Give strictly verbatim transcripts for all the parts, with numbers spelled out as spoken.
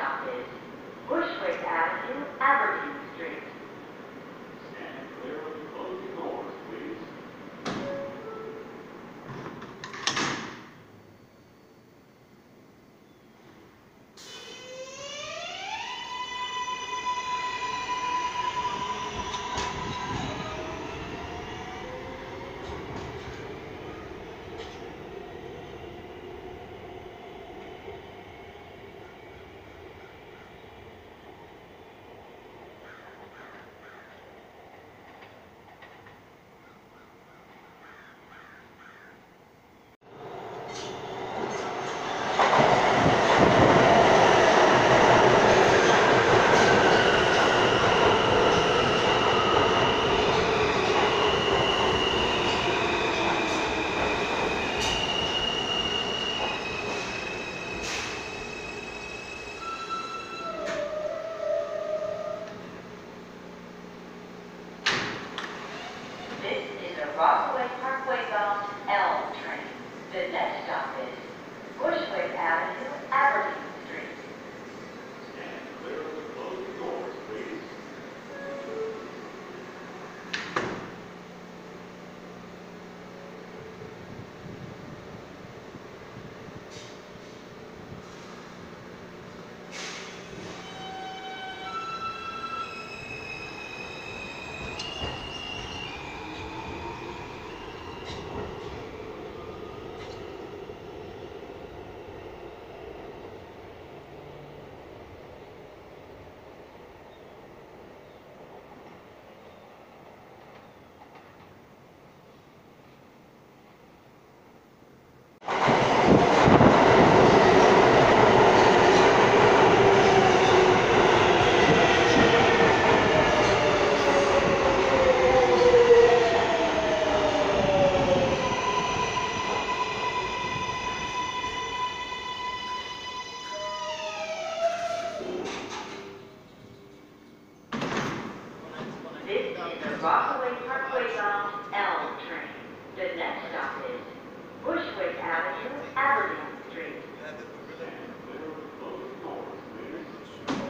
stop is Bushwick Avenue, Aberdeen Street. Stand clear of the closing doors, please. This is a Rockaway Parkway bound L train. The next stop is Bushwick Avenue, Aberdeen Street. Stand clear of the closing doors, please. This is a Rockaway Parkway bound L train. The next stop is Bushwick Avenue, Aberdeen Street. Stand clear of the closing doors, please.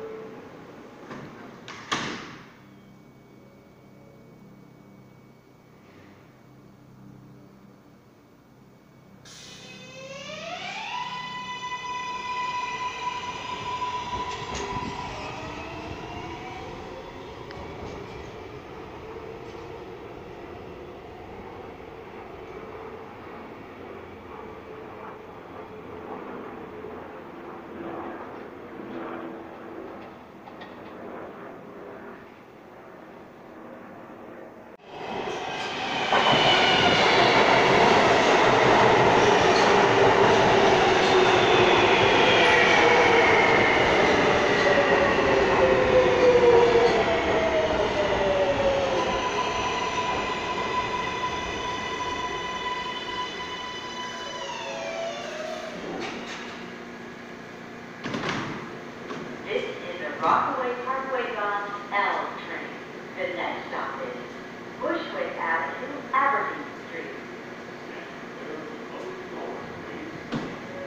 This is a Rockaway Parkway bound L train. The next stop is Bushwick Avenue, Aberdeen Street. Stand clear of the closing doors, please.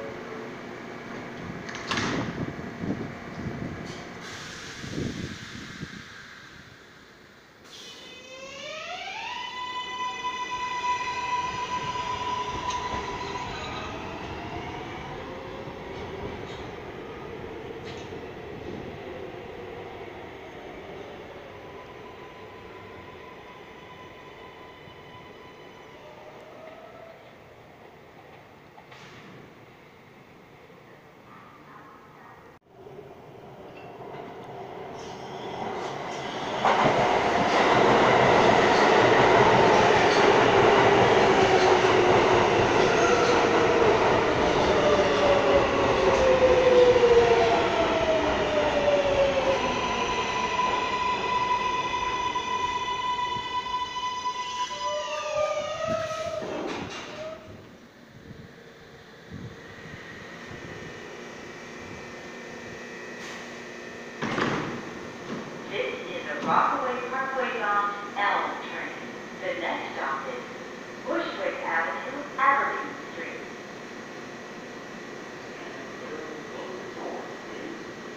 Rockaway Parkway bound L train. The next stop is Bushwick Avenue, Aberdeen Street. Stand clear of the closing doors, please.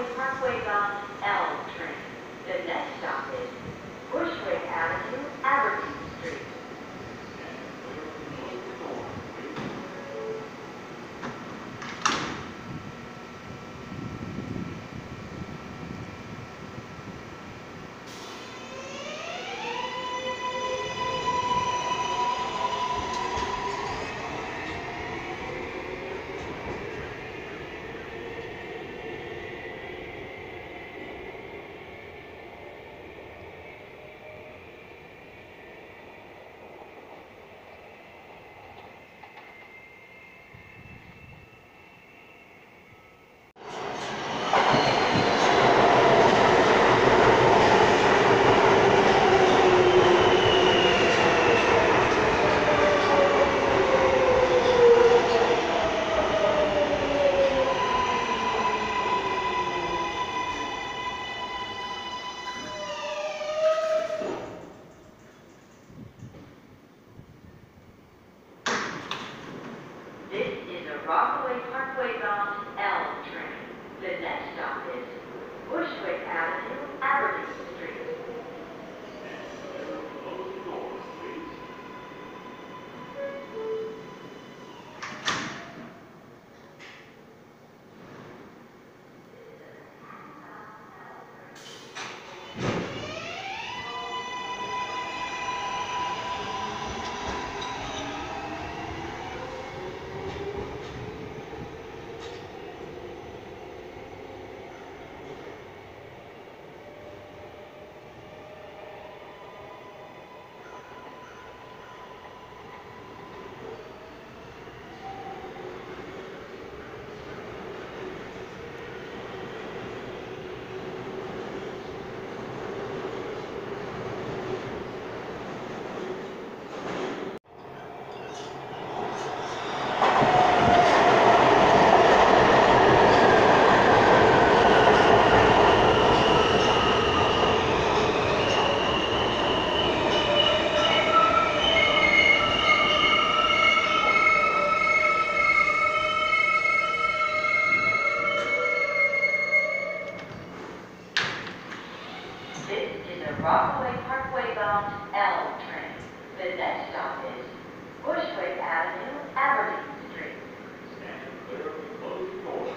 Rockaway Parkway bound L train. The next stop is Bushwick Avenue, Aberdeen Street. This is a Rockaway Parkway bound L train. The next stop is Bushwick Avenue, Aberdeen Street. Close the doors, please. This is a Rockaway Parkway bound L train. The next stop is Bushwick Avenue, Aberdeen Street. Stand clear of the closing doors.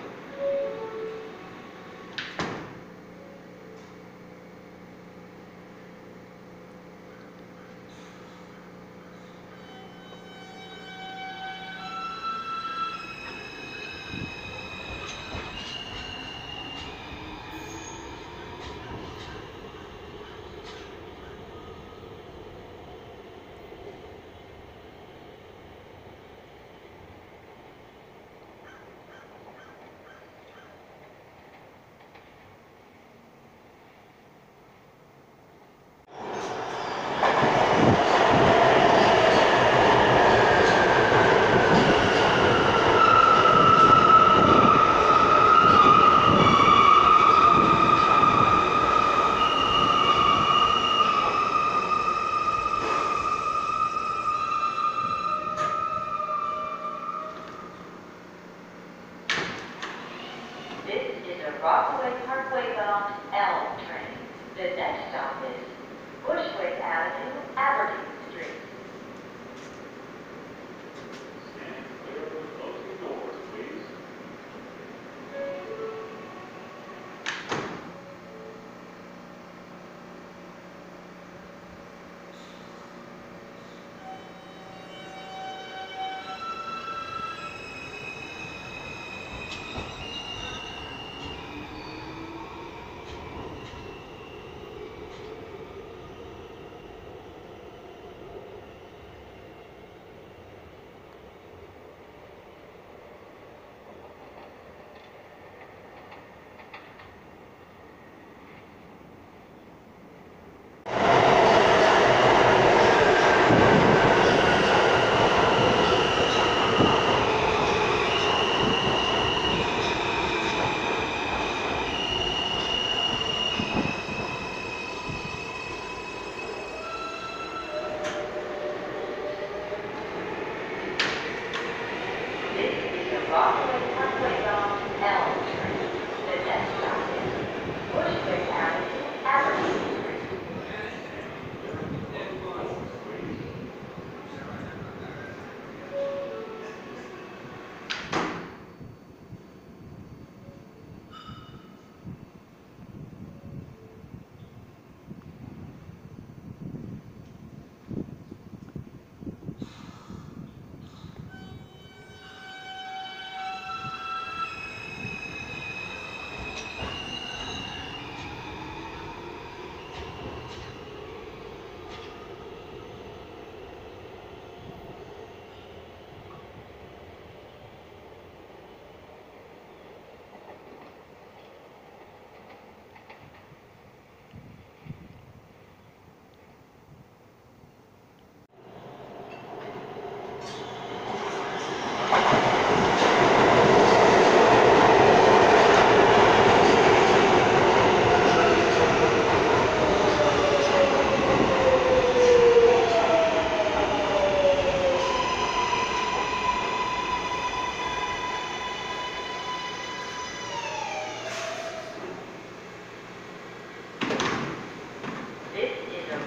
This is a Rockaway Parkway bound L train. The next stop is Bushwick Avenue, Aberdeen Street. Stand clear of the closing doors, please.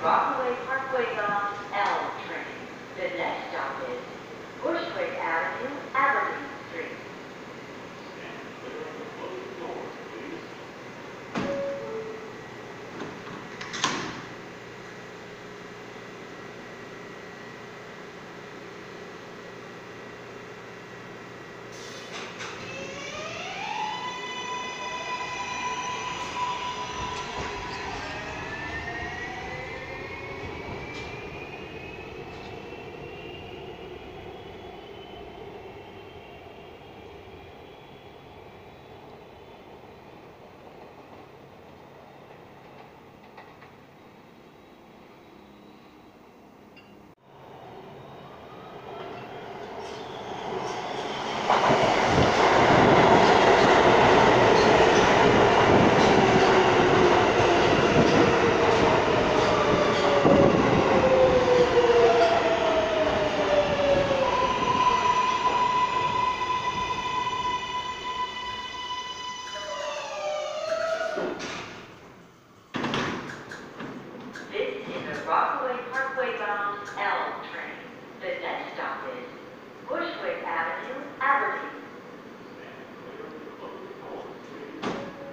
Rockaway Parkway bound L train. The next stop is Bushwick Avenue, Aberdeen Street. Stand clear of the closing doors, please. This is a Rockaway Parkway bound L train. The next stop is Bushwick Avenue, Aberdeen. Stand clear of the closing doors, please.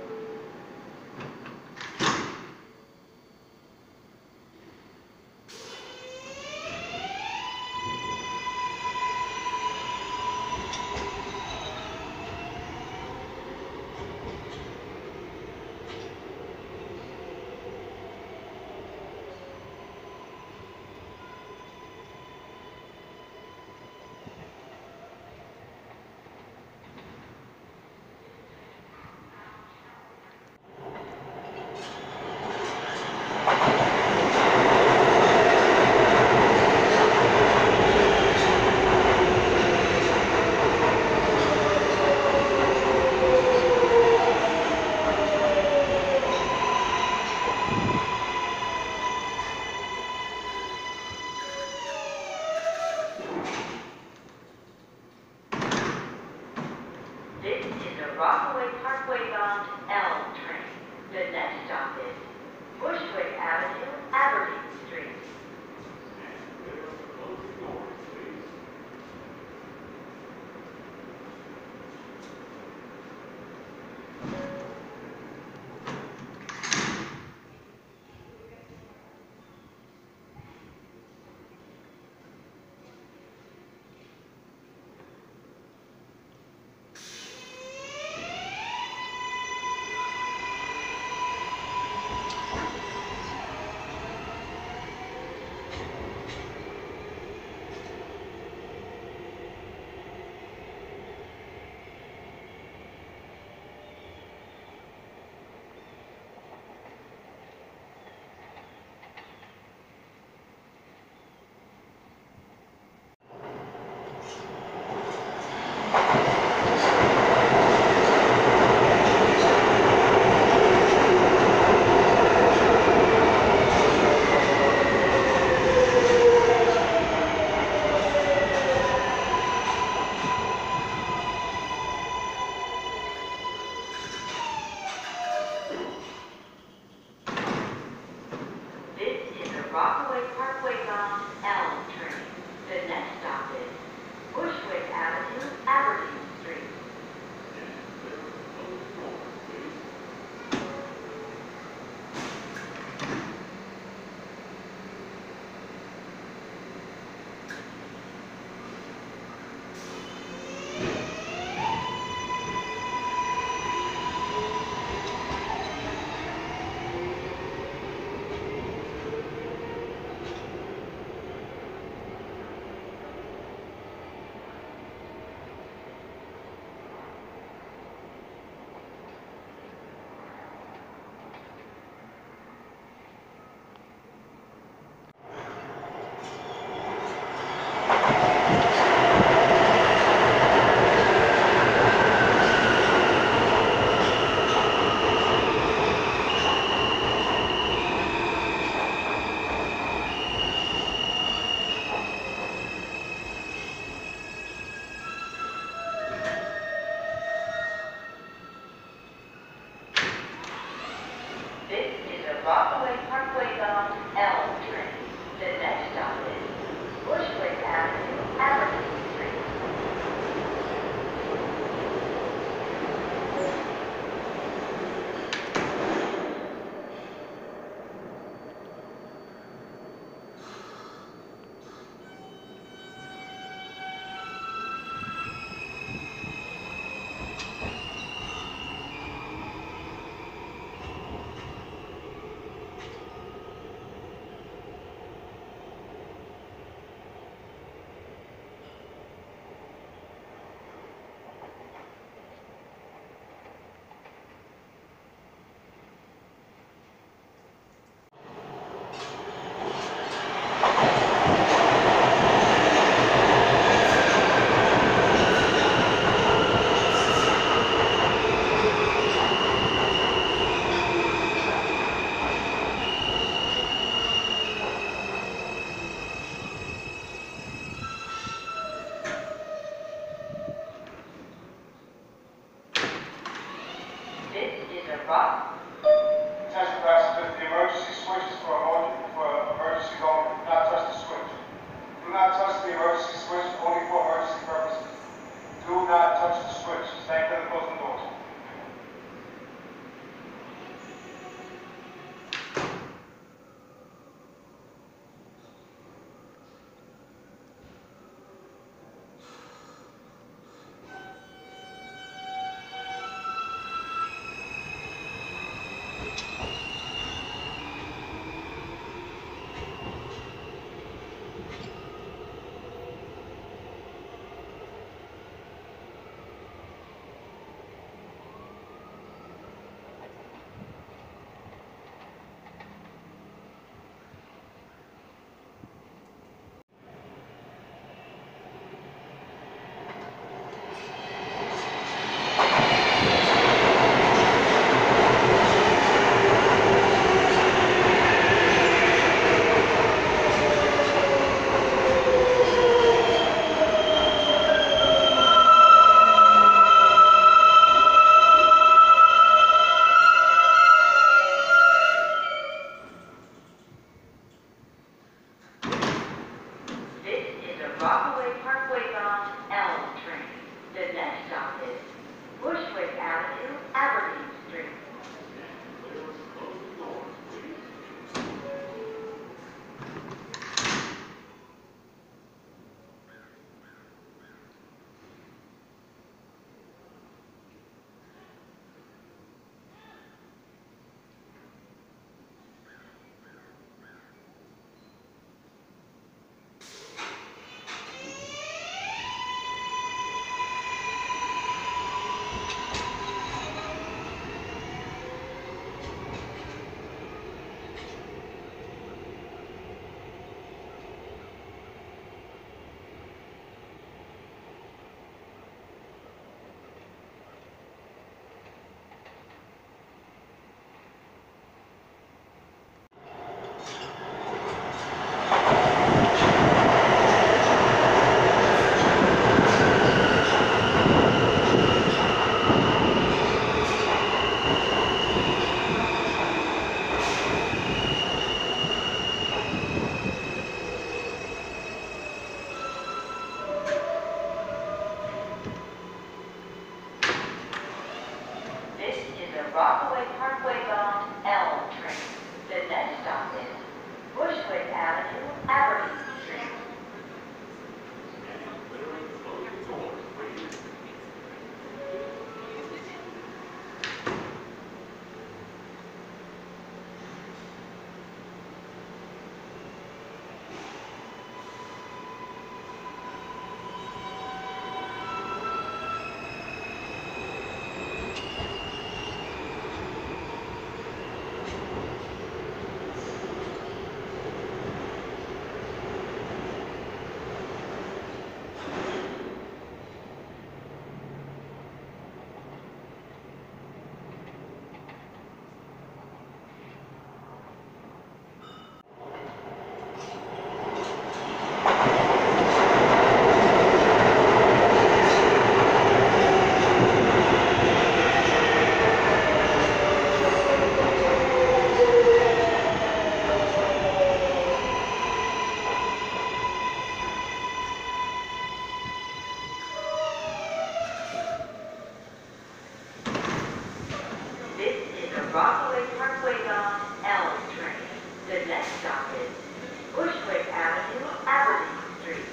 This is a Rockaway Parkway bound L train. The next stop is Bushwick Avenue, Aberdeen Street. Stand clear of the closing doors, please. This is a Rockaway Parkway bound L train. The next stop is Bushwick Avenue, Aberdeen Street. Stand clear of the closing doors, please. This is a Rockaway Parkway bound L train. The next stop is Bushwick Avenue, Aberdeen Street. This is a rock. Attention passengers, the emergency switch is for, emergency, for emergencies only. Do not touch the switch. Do not touch the emergency switch, only for emergency purposes. Do not touch the switch. Stand clear of the closing doors. Rockaway Parkway bound L train. The next stop is Bushwick Avenue, Aberdeen Street. Rockaway Parkway bound L train. The next stop is Bushwick Avenue, Aberdeen Street. Rockaway Parkway bound L train. The next stop is Bushwick Avenue, Aberdeen Street.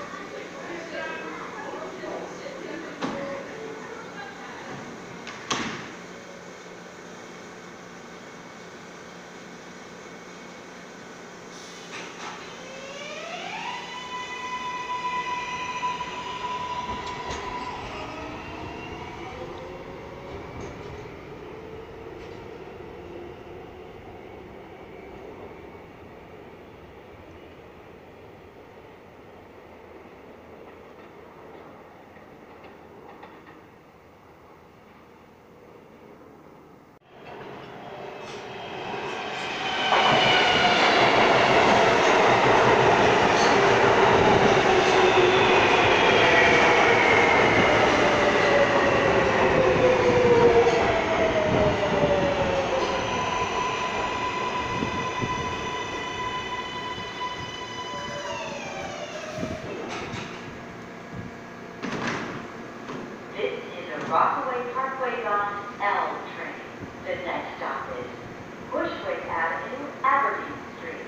This is a Rockaway Parkway bound L train. The next stop is Bushwick Avenue, Aberdeen Street.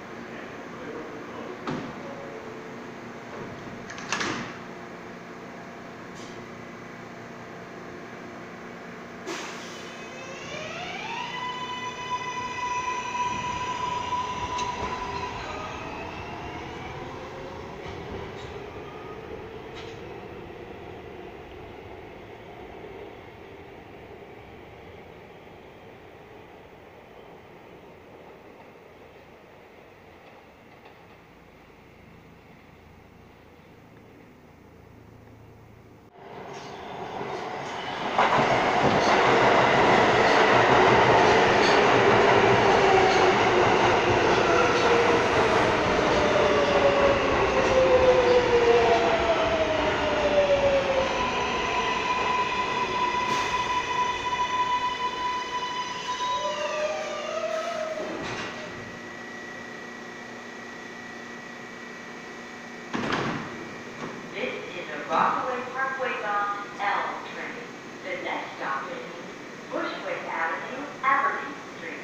This is a Rockaway Parkway bound L train. The next stop is Bushwick Avenue, Aberdeen Street.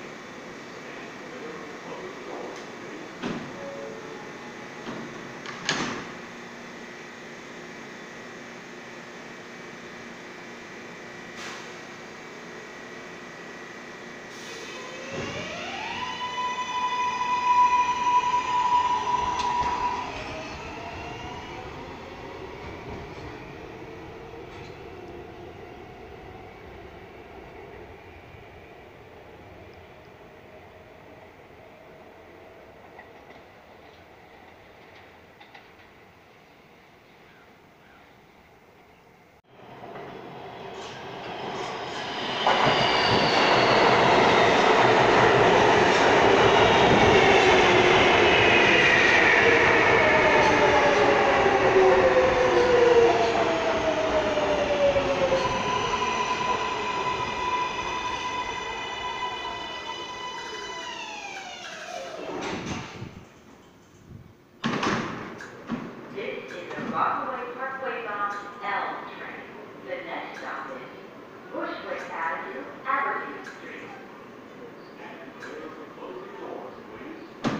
This is a Rockaway Parkway bound L train. The next stop is Bushwick Avenue, Aberdeen Street. Stand clear of the closing doors, please.